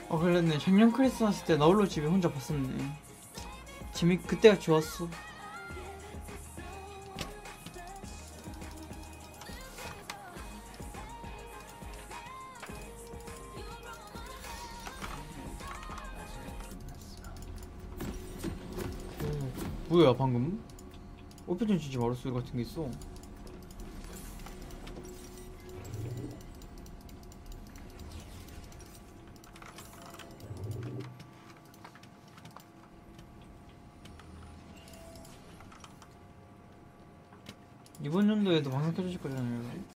그랬네. 작년 크리스마스 때 나 홀로 집에 혼자 봤었네. 그때가 좋았어. 뭐야 방금? 오피전 주지 말았 소리 같은 게 있어. 이번 연도에도 방송 켜주실 거잖아요.